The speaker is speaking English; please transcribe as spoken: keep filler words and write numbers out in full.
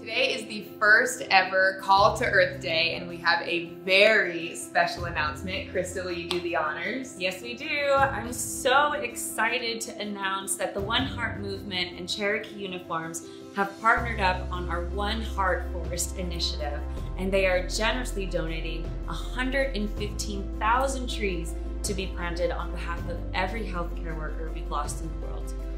Today is the first ever Call to Earth Day, and we have a very special announcement. Krista, will you do the honors? Yes, we do. I'm so excited to announce that the One Heart Movement and Cherokee Uniforms have partnered up on our One Heart Forest initiative, and they are generously donating one hundred fifteen thousand trees to be planted on behalf of every healthcare worker we've lost in the world.